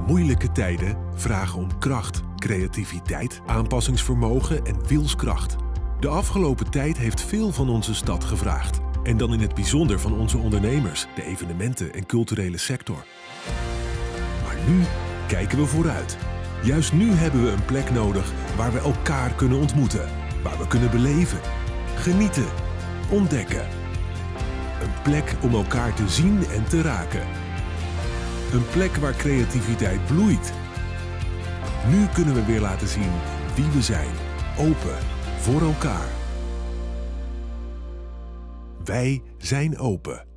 Moeilijke tijden vragen om kracht, creativiteit, aanpassingsvermogen en wilskracht. De afgelopen tijd heeft veel van onze stad gevraagd. En dan in het bijzonder van onze ondernemers, de evenementen- en culturele sector. Maar nu kijken we vooruit. Juist nu hebben we een plek nodig waar we elkaar kunnen ontmoeten. Waar we kunnen beleven, genieten, ontdekken. Een plek om elkaar te zien en te raken. Een plek waar creativiteit bloeit. Nu kunnen we weer laten zien wie we zijn. Open voor elkaar. Wij zijn open.